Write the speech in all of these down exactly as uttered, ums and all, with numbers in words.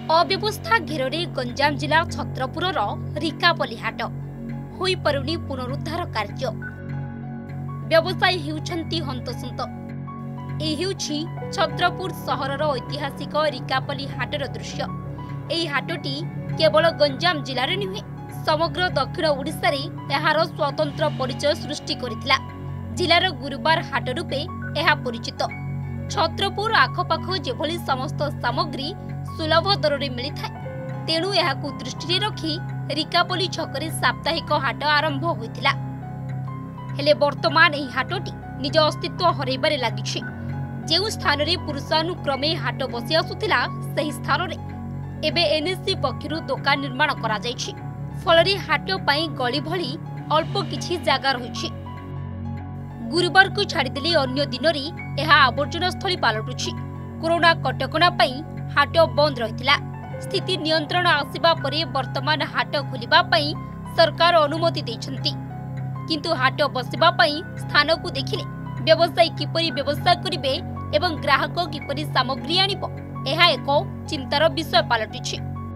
अव्यवस्था घेरे गंजाम जिला छत्रपुर रिकापली हाट होई पारुनी पुनरुद्धार कार्य व्यवसायी हेउछंती हंतसंत। ए हेउछि छत्रपुर सहरर ऐतिहासिक रिकापली हाटर दृश्य। एही हाटटी केवल गंजाम जिले नुहे समग्र दक्षिण ओडिशा रे एहार स्वतंत्र परिचय सृष्टि करितला। जिलार गुरुवार हाट रूपे एहा परिचित। छत्रपुर आखपाख जेभली समस्त सामग्री सुलभ दर में मिली थाए तेणु एहाकु दृष्टि रखी रिकापली छकरे साप्ताहिक हाट आरंभ होइतिला। हेले वर्तमान एही हाटटी निज अस्तित्व हरैबारे लागिछि। जेउ स्थान रे पुरुषानुक्रमे हाट बसी आसुथिला सही स्थान रे एबे एनएससी पक्षरु दुकान निर्माण करा जायछि। फलरे हाट पई गली भली अल्प किछि जागा रहिछि। गुरुवार को छाड़ीदेले अन्य दिन में यह आवर्जना स्थली पलटुछि। कोरोना कटकणा पई हाट बंद रहितिला। स्थिति नियंत्रण आसिबा परे वर्तमान हाट खोलिबा पई सरकार अनुमति दैछंती। किंतु हाट बसिबा पई स्थान को देखिले व्यवसायी किपरि व्यवसाय करिवे एवं ग्राहक किपरि सामग्री आनिबो एहा एक चिंतार विषय पलटुछि।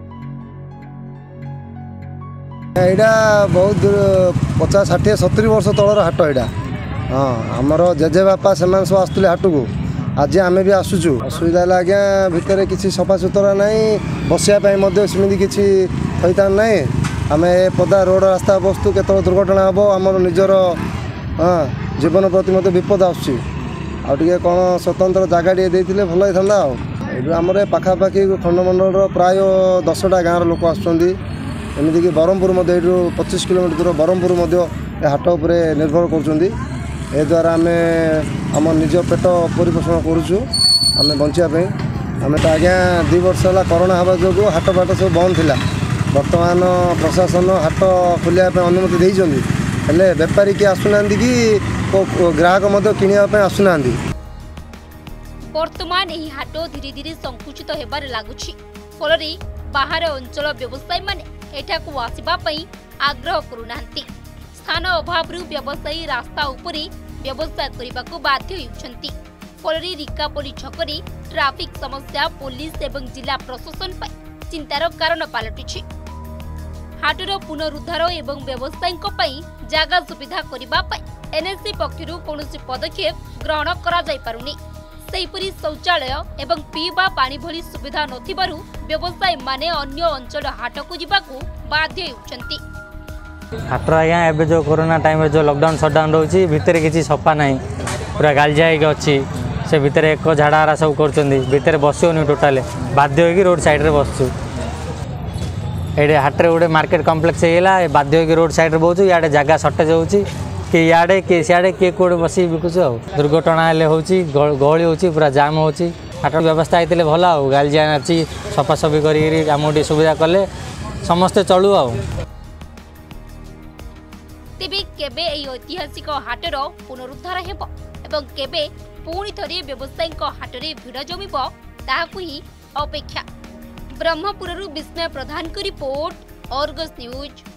एडा बहुत पचास षाठी सत्तरी वर्ष तलर हाट एडा। हाँ आमर जेजे बापा से सब आसुले हाट को आज आम भी आसुचु। असुविधा है आज्ञा भितर किसी सफा सुतरा नहीं बसापी सेमती किसी थईता ना। आम पदा रोड रास्ता बस्तु केत दुर्घटना हम आमर निजर हाँ जीवन प्रति मत विपद आसुची आगे कौन स्वतंत्र जगह टे देते भल होता। आमर पाखापाखि खंडमंडल प्राय दसटा गाँव लोक आमती ब्रह्मपुर पच्चीस किलोमीटर दूर ब्रह्मपुर हाट उपर निर्भर कर द्वारा आम आम निज पेट परिपोषण करुचु आम बचापी। आम तो आज्ञा दुई वर्ष है कोरोना हवा जो हाट बाट सब बंद थिला। वर्तमान प्रशासन हाट खोलिया अनुमति देइछंदी हेले बेपारी के आसुना कि ग्राहक किणवाई आसुना। वर्तमान एही हाट धीरे धीरे संकुचित हेबार लागुछि। फलरे बाहर अंचल व्यवसायी माने एठाकु आसिबा पई आग्रह करुनांती। स्थान अभाव व्यवसायी रास्ता उपरे व्यवसाय करने बाध्य होउछंती। फलरे रिकापली छकरे ट्राफिक समस्या पुलिस एवं जिला प्रशासन पर चिंतार कारण पलटुछि। हाटर पुनरुद्धार एवं व्यवसायी जागा सुविधा करने एनएससी पक्षरु कौनसी पदक्षेप ग्रहण करा जाय पारुनी। सेहिपरि शौचालय एवं पीवा पानी भली सुविधा नथिबारु व्यवसायी माने अन्य अंचल हाटकु जिबाकु बाध्य होउछंती। हाटर आज्ञा एवं जो कोरोना टाइम जो लॉकडाउन सटडाउन रोची भितर किसी सफा ना पूरा गालजा अच्छी से भितर एक झाड़ा सब कर बसोनी टोटाल बाध्य हो रोड साइड रे बसचु। ये हाटे गोटे मार्केट कम्प्लेक्स होगा बाध्य हो रोड साइड बहुत इे जगह सर्टेज होची कि इे किए सियाड़े किए कौटे बस बिकुच। दुर्घटना गहली हो पूरा जाम हो हाट व्यवस्था होते भल आ गालजिया अच्छी सफासफी कर सुविधा कले समस्ते चलू आ। तेबे केबे एई ऐतिहासिक हाटर पुनरुद्धार हेबो एवं केबे पुणी थरे व्यवसायी हाटरे भिड़ जमिबो ताहाकु ही अपेक्षा। ब्रह्मपुररु विस्मय प्रधान को रिपोर्ट, अर्गस न्यूज।